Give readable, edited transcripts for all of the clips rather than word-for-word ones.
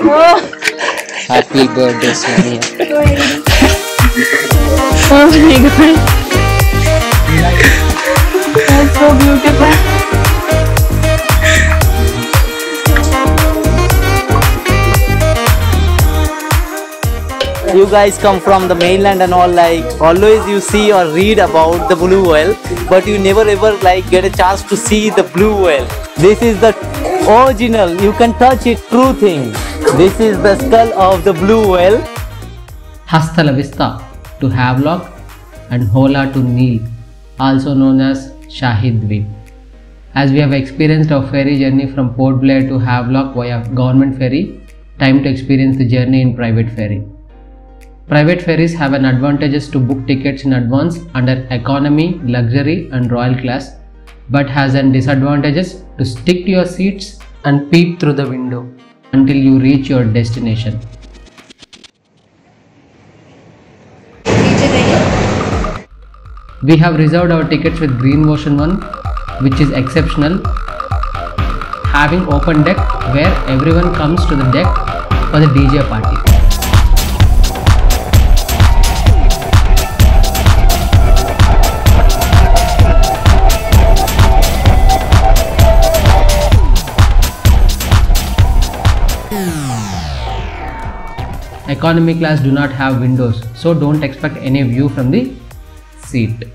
Happy birthday, Sonia. Oh my god. That's so beautiful. You guys come from the mainland and all, like always you see or read about the blue whale, but you never ever like get a chance to see the blue whale. This is the original, you can touch it, true thing. This is the skull of the blue whale. Hasta la vista to Havelock and Hola to Neil, also known as Shahid Dweep. As we have experienced our ferry journey from Port Blair to Havelock via government ferry, time to experience the journey in private ferry. Private ferries have an advantages to book tickets in advance under economy, luxury and royal class, but has an disadvantages to stick to your seats and peep through the window until you reach your destination. We have reserved our tickets with Green Ocean One, which is exceptional, having open deck where everyone comes to the deck for the DJ party. Economy class do not have windows, so don't expect any view from the seat.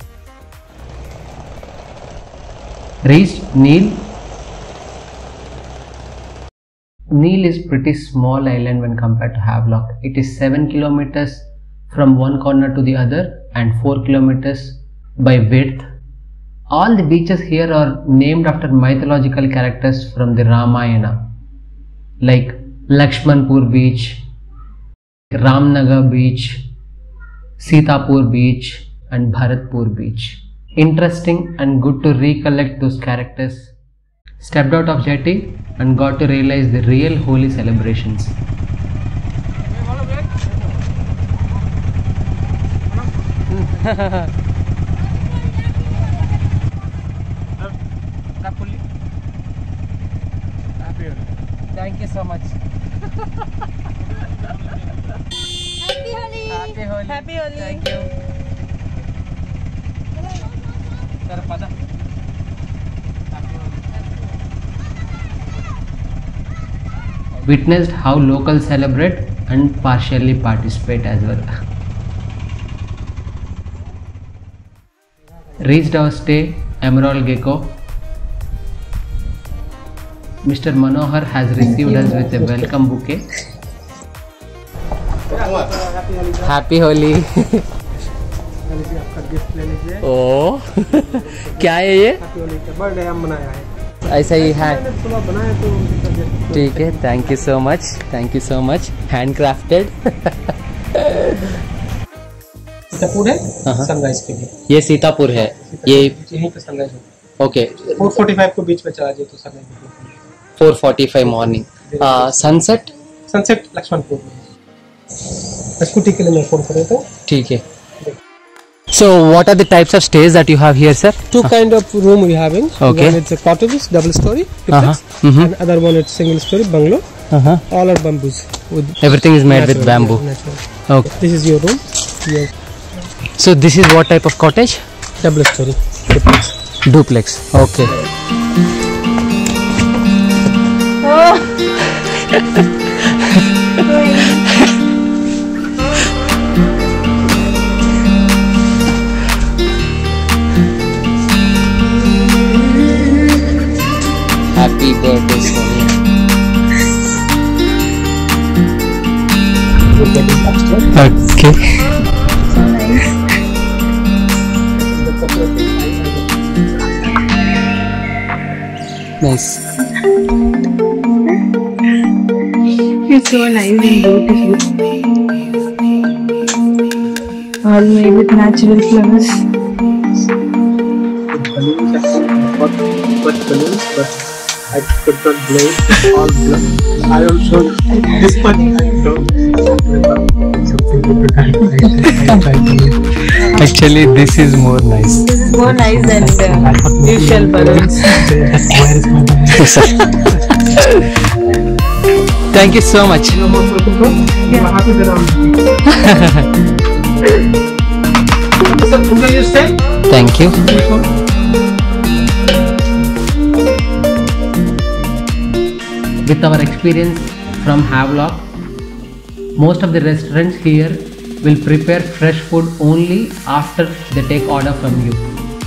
Reached Neil. Neil is pretty small island when compared to Havelock. It is 7 kilometers from one corner to the other and 4 kilometers by width. All the beaches here are named after mythological characters from the Ramayana, like Lakshmanpur Beach, Ramnagar Beach, Sitapur Beach and Bharatpur Beach. Interesting and good to recollect those characters. Stepped out of jetty and got to realize the real Holi celebrations. Thank you so much. Happy Holi! Happy Holi! Happy Holi! Thank you. Witnessed how locals celebrate and partially participate as well. Reached our stay, Emerald Gecko. Mr. Manohar has received us with a welcome bouquet. Happy Holi! आपका gift ले लीजिए। ओ क्या है ये? Birthday हम बनाया है, ऐसा ही है, बनाए तो ठीक है। Thank you so much, thank you so much. Handcrafted. Sitapur है सनराइज के लिए। ये सीतापुर है, ये यहीं पे सनराइज होगा। ओके। 4:45 को बीच में चला जाए तो sunrise. 4:45 morning. Sunset? Sunset Lakshmanpur में। स्कूटी के लिए मैं फोन कर रहा था। ठीक है। So what are the types of stays that you have here, sir? Two kind of room we having. Okay. One it's a cottages, double story, duplex, and other one it's single story bungalow. All are bamboos. Everything is made with bamboo. Natural. Okay. This is your room. Yes. So this is what type of cottage? Double story. Duplex. Duplex. Okay. Happy birthday, Sonia. Okay. So nice. Nice. It's so nice and beautiful. All made with natural flowers. But I could not blame all blood. I also this much I don't something different. Actually, this is more nice. This is more nice than usual balloons. Where is my Thank you so much. Thank you. With our experience from Havelock, most of the restaurants here will prepare fresh food only after they take order from you.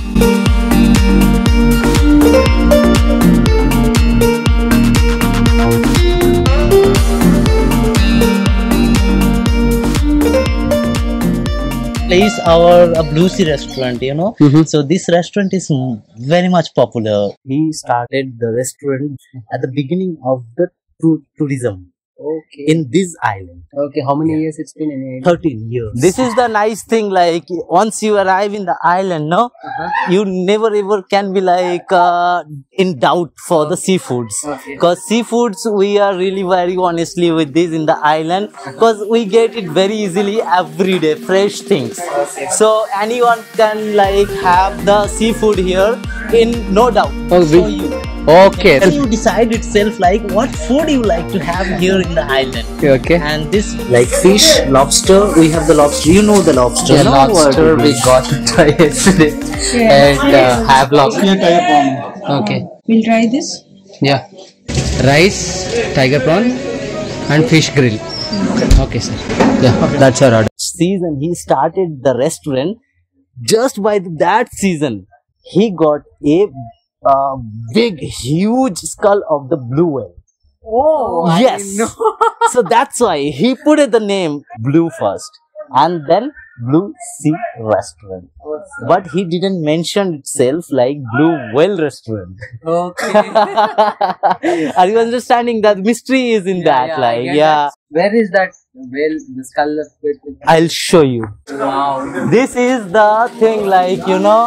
Place our Blue Sea restaurant, you know. So this restaurant is very much popular. He started the restaurant at the beginning of the tourism Okay. in this island. Okay, how many years it's been in India? 13 years. This is the nice thing, like once you arrive in the island, no, you never ever can be like in doubt for the seafoods. Because seafoods, we are really very honestly with this in the island, because we get it very easily every day, fresh things. So anyone can like have the seafood here in no doubt. So Okay. you decide itself like what food you like to have here in the island. Okay. And this like fish, lobster, we have the lobster. You know the lobster. Yeah, no? lobster we got to try yesterday at Havelock. Okay. We'll try this. Yeah. Rice, tiger prawn, and fish grill. Okay, sir. Yeah, that's our order. Season he started the restaurant. Just by that season, he got a big, huge skull of the blue whale. Oh, Yes. So that's why he put the name Blue first, and then Blue Sea Restaurant. But he didn't mention itself like Blue Whale Restaurant. Okay. Are you understanding that mystery is in that? Like, yeah. Where is that whale, the skull of it? I'll show you. Wow. This is the thing, like, you know,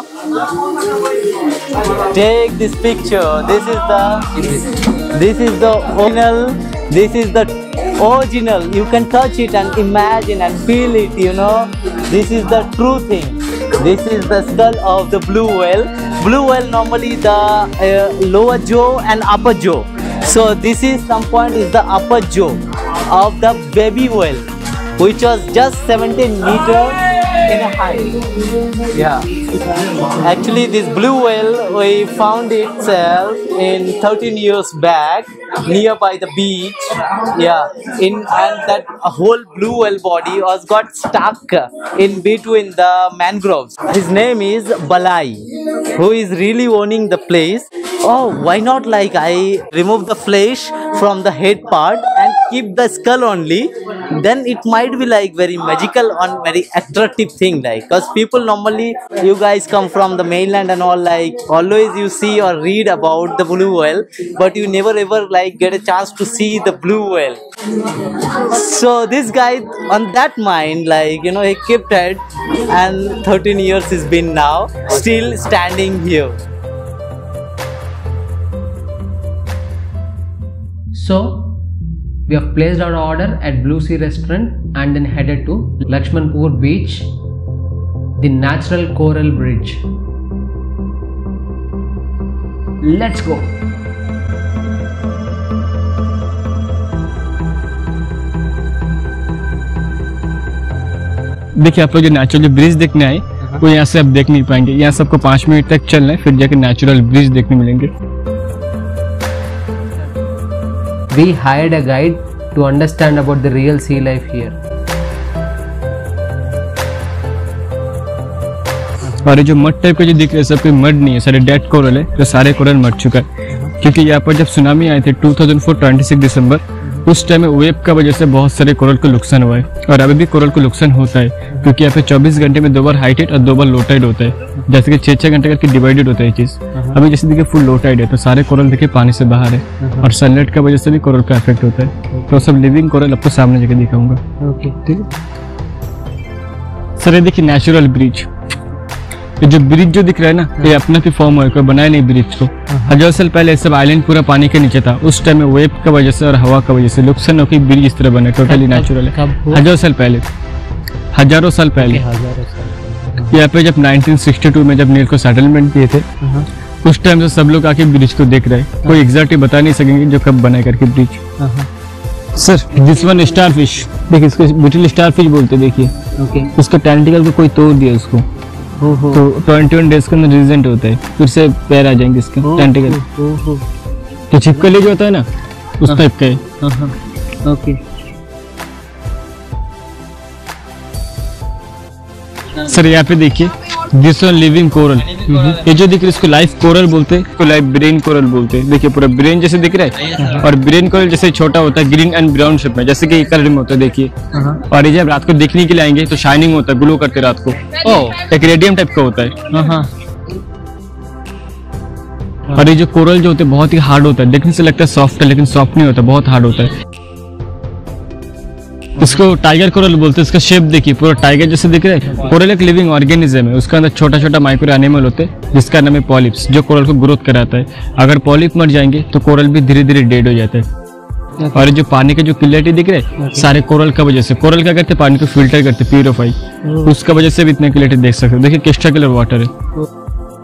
take this picture. This is the original. This is the original. You can touch it and imagine and feel it, you know. This is the true thing. This is the skull of the blue whale. Blue whale normally the lower jaw and upper jaw. So this is some point is the upper jaw of the baby whale, which was just 17 meters in a height. Yeah. Actually, this blue whale, we found itself in 13 years back nearby the beach. Yeah. And that whole blue whale body was got stuck in between the mangroves. His name is Balai, who is really owning the place. Oh, why not like I remove the flesh from the head part and keep the skull only, then it might be like very magical and very attractive thing, like, because people normally, you guys come from the mainland and all, like always you see or read about the blue whale, but you never ever like get a chance to see the blue whale. So this guy on that mind, like, you know, he kept it, and 13 years has been now still standing here. So we have placed our order at Blue Sea Restaurant and then headed to Lakshmanpur Beach, the natural coral bridge. Let's go. देखिए आप लोग जो natural bridge देखने आए वो यहाँ से आप देख नहीं पाएंगे। यहाँ सबको 5 मिनट तक चलना है, फिर जाके नेचुरल ब्रिज देखने मिलेंगे। We hired a guide to understand about the real sea life here. और ये जो मड टाइप का जो दिख रहा है सब कोई मड नहीं है, सारे डेड कोरल है, जो सारे कोरल मर चुका है। क्योंकि यहाँ पर जब सुनामी आए थे 2004 26 दिसंबर, उस टाइम में वेव का वजह से बहुत सारे कोरल को नुकसान हुआ है, और अभी भी कोरल को नुकसान होता है, क्योंकि यहाँ पे 24 घंटे में 2 बार हाई टाइड और 2 बार लो टाइड होता है। जैसे कि 6-6 घंटे करके डिवाइडेड होता है ये चीज। अभी जैसे देखिए फुल लो टाइड है, तो सारे कोरल देखिए पानी से बाहर है, और सनलाइट की वजह से भी कोरल का इफेक्ट होता है। तो सब लिविंग कोरल आपको सामने जगह दिखाऊंगा। ठीक है सर, ये देखिए नेचुरल ब्रिज। ये जो ब्रिज जो दिख रहा है ना, ये अपना भी फॉर्म है, कोई बनाया नहीं ब्रिज को। हजार साल पहले सब आइलैंड पूरा पानी के नीचे था, उस टाइम में वेव का वजह से और हवा का वजह से नुकसान होकर ब्रिज इस तरह बना, टोटली नेचुरल है। हजारों साल पहले, हजारों साल पहले। यहाँ पे जब 1962 में जब नील को सेटलमेंट किए थे, उस टाइम से सब लोग आके ब्रिज को देख रहे हैं। कोई एग्जैक्टली बता नहीं सकेंगे जो कब बना करके bridge. Sir this one starfish, देखिए इसको ब्यूटीफुल स्टार फिश बोलते हैं। देखिए ओके। उसका टेंटिकल को कोई तोड़ दिया उसको, ओहो। तो 21 डेज के अंदर रिजेंट होता है, फिर से पैर आ जाएंगे इसके टेंटिकल। ओहो। तो छिपकली जो होता है ना उस टाइप का है। ओके। सर यहाँ पे देखिए दिस वन लिविंग कोरल, ये जो दिख रहा है इसको लाइफ कोरल बोलते हैं, इसको लाइफ ब्रेन कोरल बोलते हैं। देखिए पूरा ब्रेन जैसे दिख रहा है, और ब्रेन कोरल जैसे छोटा होता है ग्रीन एंड ब्राउन शेप में, जैसे कि कलर में होता है। देखिए और ये जब रात को देखने के लिए आएंगे तो शाइनिंग होता है, ग्लो करते रात को। एक रेडियम टाइप का होता है। और ये जो कोरल जो होते हैं बहुत ही हार्ड होता है, देखने से लगता है सॉफ्ट है लेकिन सॉफ्ट नहीं होता, बहुत हार्ड होता है। इसको टाइगर कोरल बोलते हैं। इसका शेप देखिए पूरा टाइगर जैसे दिख रहा है। कोरल एक लिविंग ऑर्गेनिज्म है, उसके अंदर छोटा छोटा माइक्रो एनिमल होते हैं जिसका नाम है पॉलिप्स, जो कोरल को ग्रोथ कराता है। अगर पॉलिप मर जाएंगे तो कोरल भी धीरे धीरे डेड हो जाता है। और जो पानी के जो क्लियरिटी दिख रहे हैं सारे कोरल का वजह से। कोरल क्या करते हैं, पानी को फिल्टर करते, प्यूरिफाई, उसका वजह से भी इतने क्लियरिटी देख सकते हो। देखिए क्रिस्टल क्लियर वाटर है।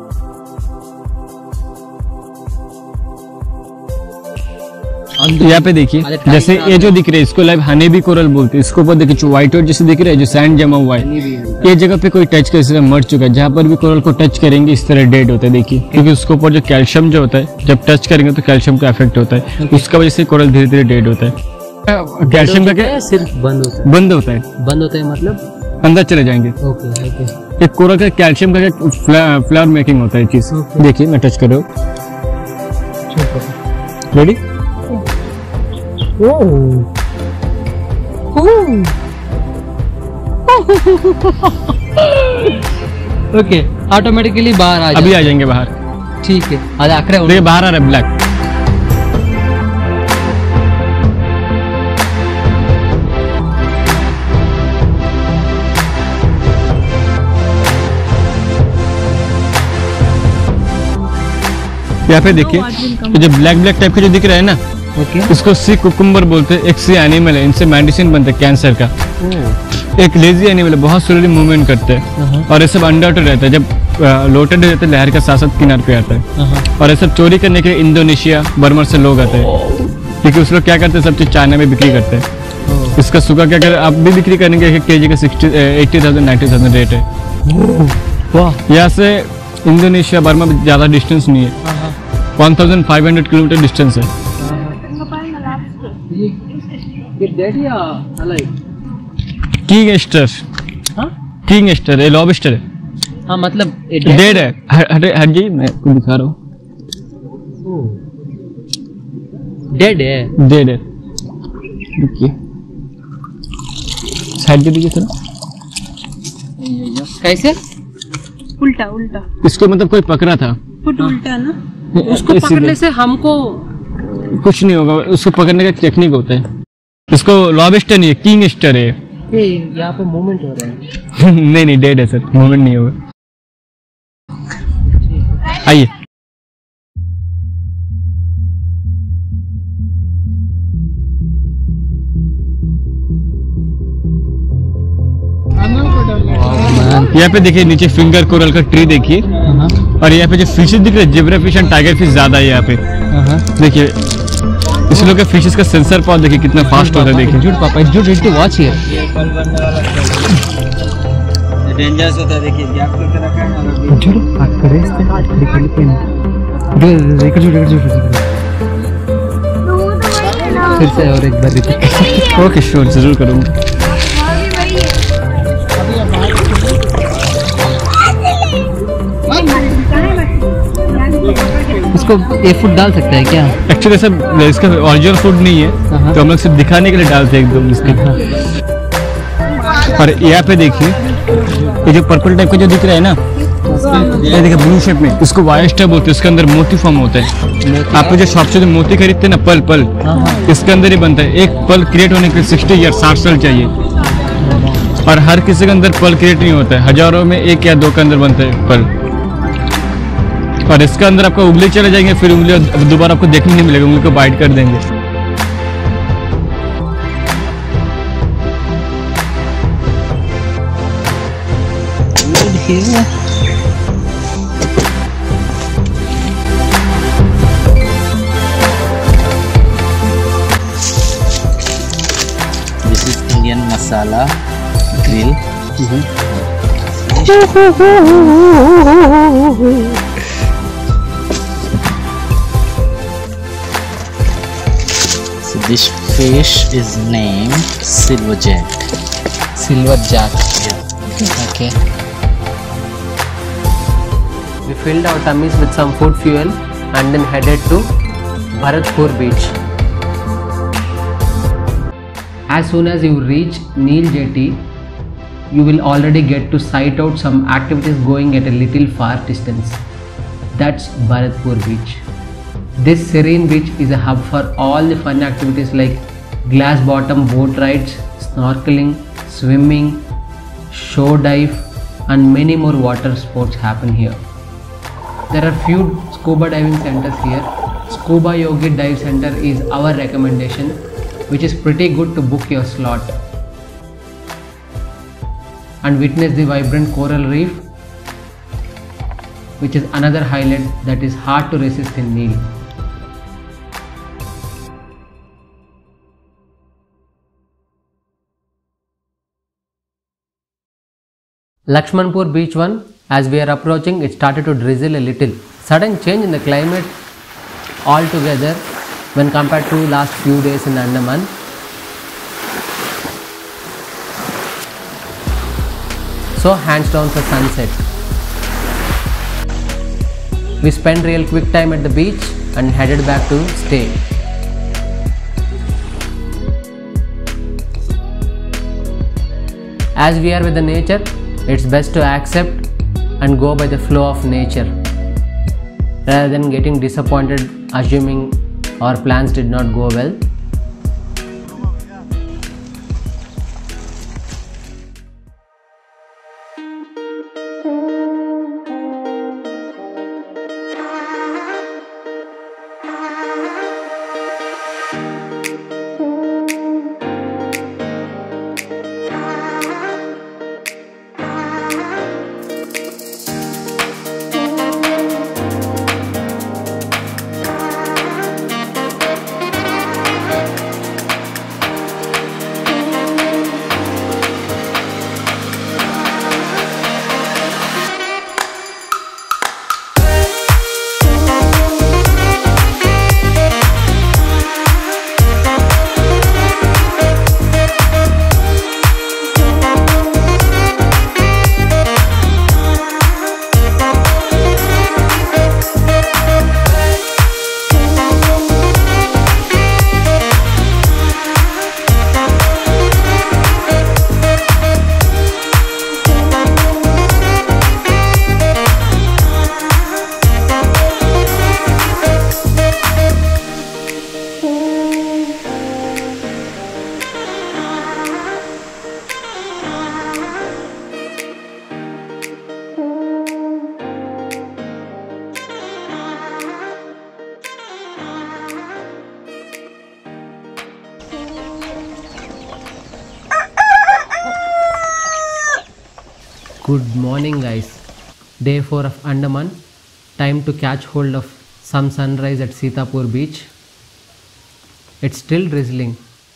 यहाँ पे देखिए जैसे ये जो दिख रहे हैं इसको लाइव हनी भी कोरल बोलते हैं। इसको ऊपर देखिए व्हाइट और जैसे दिख रहा है जो सैंड जमा हुआ है, ये जगह पे कोई टच कर मर चुका है। जहाँ पर भी कोरल को टच करेंगे इस तरह डेड होता है। देखिए क्योंकि उसके ऊपर जो कैल्शियम जो होता है जब टच करेंगे तो कैल्शियम का इफेक्ट होता है, उसका वजह से कोरल धीरे धीरे डेड होता है। कैल्शियम का क्या सिर्फ बंद होता है? बंद होता है, बंद होता है मतलब अंदर चले जाएंगे। Okay okay. एक कोरल का कैल्शियम का फ्लावर मेकिंग होता है चीज। देखिए मैं टच कर रहा हूँ, रेडी? ओके ऑटोमेटिकली बाहर आ अभी आ जाएंगे बाहर। ठीक है आज आखिर देखिए बाहर आ रहा है ब्लैक। यहाँ पे देखिए जो ब्लैक ब्लैक टाइप का जो दिख रहा है ना, इसको सी कुकुम्बर बोलते हैं। एक सी एनिमल है, इनसे मेडिसिन बनता है कैंसर का। एक लेजी एनिमल है, बहुत स्लोली मूवमेंट करते हैं और ये सब अंडर रहता है। जब लोटेड रहता है लहर के साथ साथ किनारे पे आता है। और ये सब चोरी करने के लिए इंडोनेशिया बर्मा से लोग आते हैं, क्योंकि उस लोग क्या करते हैं सब चीज चाइना में बिक्री करते हैं। इसका सुगा क्या कर आप भी बिक्री करेंगे, एक केजी का 80,000 90,000 रेट है। यहाँ से इंडोनेशिया बर्मा में ज्यादा डिस्टेंस नहीं है, 1500 किलोमीटर डिस्टेंस है। किंग स्टर, किंग स्टर है, लॉबस्टर है। हाँ मतलब डेड है। हट जी मैं आपको दिखा रहा हूँ, डेड है। डेड है। देखिए साइड पे देखिए थोड़ा, कैसे उल्टा उल्टा इसको मतलब कोई पकड़ा था, फुट उल्टा ना। उसको पकड़ने से हमको कुछ नहीं होगा, उसको पकड़ने का टेक्निक होता है। इसको लॉबस्टर नहीं है, किंग स्टर है। यहाँ पे मूवमेंट हो रहा है। नहीं नहीं डेड है सर, मूवमेंट नहीं होगा। आइए यहाँ पे देखिए नीचे फिंगर कोरल का ट्री देखिए। और यहाँ पे जो फिशेस दिख रहे हैं zebra fish and tiger fish ज्यादा है यहाँ पे। देखिए इस लोग के फिशेस का सेंसर पावर देखिए कितना फास्ट होता है। देखिए जुट पापा इट्स जुट टू वॉच हियर। डेंजरस होता है। देखिए गैप करके रखा है ना, जुट हाथ करे इससे फिर से और एक बार रिपीट। ओके श्योर जरूर करूँगा। इसको ये फूड डाल सकते हैं क्या? एक्चुअली सब इसका ओरिजिनल फूड नहीं है, तो हम लोग सिर्फ दिखाने के लिए डालते हैं एकदम इसके। और यहाँ पे देखिए ये जो पर्पल टाइप का जो दिख रहा है ना, ये देखिए ब्लू शेप में, इसको वायस्टर बोलते हैं। इसके अंदर मोती फॉर्म होता है। आप जो शॉप से मोती खरीदते हैं ना, पल पल इसके अंदर ही बनता है। एक पल क्रिएट होने के लिए 60 या 60 साल चाहिए, और हर किसी के अंदर पल क्रिएट नहीं होता है, हजारों में एक या दो के अंदर बनता है पल। और इसके अंदर आपका उंगली चले जाएंगे, फिर उंगली दोबारा आपको देखने नहीं मिलेगा, उंगली को बाइट कर देंगे। Indian masala grill. So this fish is named silverjack. Silverjack. Okay. We filled our tummies with some food fuel and then headed to Bharatpur beach. As soon as you reach Neel Jetty, you will already get to sight out some activities going at a little far distance. That's Bharatpur beach. This serene beach is a hub for all the fun activities like glass bottom boat rides, snorkeling, swimming, show dive and many more water sports happen here. There are few scuba diving centers here. Scuba Yogi Dive Center is our recommendation, which is pretty good to book your slot and witness the vibrant coral reef, which is another highlight that is hard to resist in Neel. Lakshmanpur beach 1, as we are approaching, it started to drizzle a little. Sudden change in the climate altogether when compared to last few days in Andaman. So hands down for sunset. We spent real quick time at the beach and headed back to stay. As we are with the nature, it's best to accept and go by the flow of nature rather than getting disappointed assuming our plans did not go well. Good morning guys. Day 4 of Andaman. Time to catch hold of some sunrise at Sitapur beach. It's still drizzling.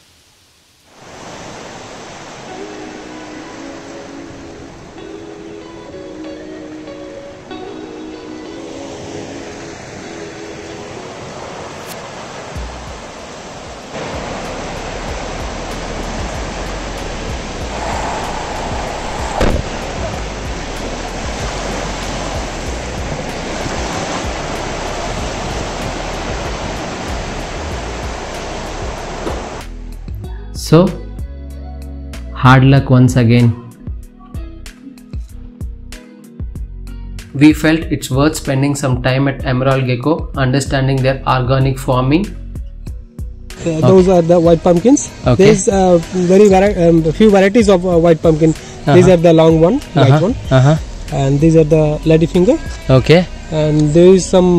So, hard luck once again. We felt it's worth spending some time at Emerald Gecko, understanding their organic farming. Those are the white pumpkins. Okay. There's few varieties of white pumpkin. These are the long one, white one, and these are the ladyfinger. Okay. And there is some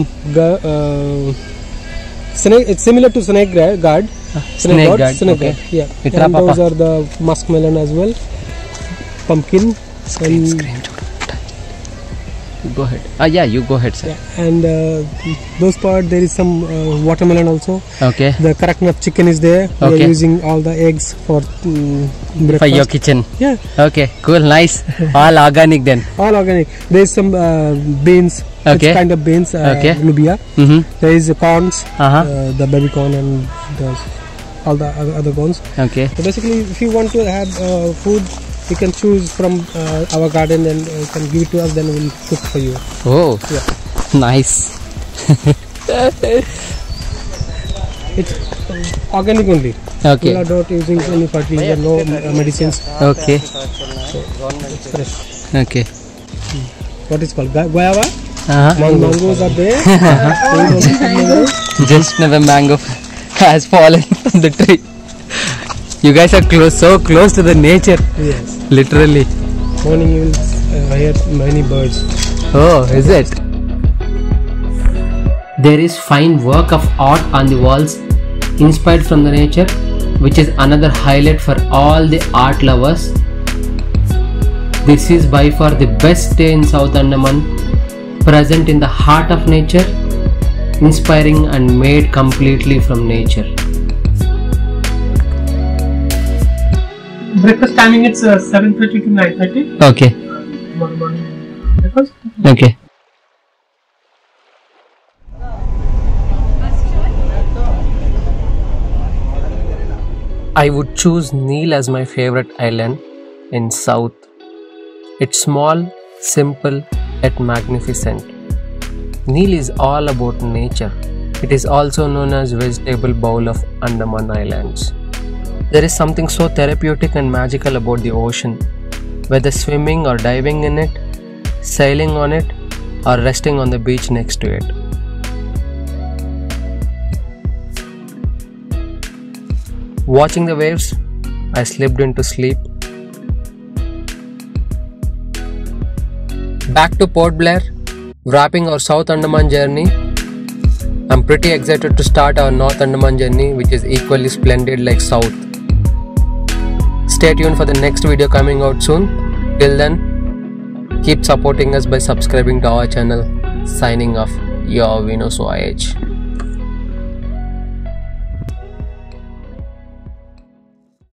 snake. It's similar to snake guard. Snake guard. Snake Okay. guard. Yeah. Itra And those papa. are the muskmelon as well. Pumpkin. And Go ahead. Yeah, you go ahead, sir. And those part there is some watermelon also. Okay. The Karaknath chicken is there. We Okay. are using all the eggs for breakfast. For your kitchen. Yeah, Okay, cool, nice. All organic then. all organic. There is some beans. Okay. Which kind of beans? Okay. Lubia. Mm-hmm. There is corns. Uh-huh. The baby corn and all the other corns. Okay. So basically, if you want to have food, you can choose from our garden and you can give it to us. Then we'll cook for you. Oh, Yeah. nice. It's organic only. We Okay. are not using any fertilizer, no medicines. Okay. It's fresh. Okay. What is called guava? Uh-huh. Mangoes are there. Just now the mango has fallen from the tree. You guys are so close to the nature, Yes. literally. Morning you will hear many birds. Oh, is it? There is fine work of art on the walls, inspired from the nature, which is another highlight for all the art lovers. This is by far the best stay in South Andaman, present in the heart of nature, inspiring and made completely from nature. Breakfast timing it's 7:30 to 9:30. Okay. Morning breakfast. Okay. I would choose Neil as my favorite island in South. It's small, simple, yet magnificent. Neil is all about nature. It is also known as vegetable bowl of Andaman Islands. There is something so therapeutic and magical about the ocean, whether swimming or diving in it, sailing on it, or resting on the beach next to it. Watching the waves, I slipped into sleep. Back to Port Blair, wrapping our South Andaman journey. I'm pretty excited to start our North Andaman journey, which is equally splendid like South. Stay tuned for the next video coming out soon. Till then, keep supporting us by subscribing to our channel. Signing off, your Venus OIH.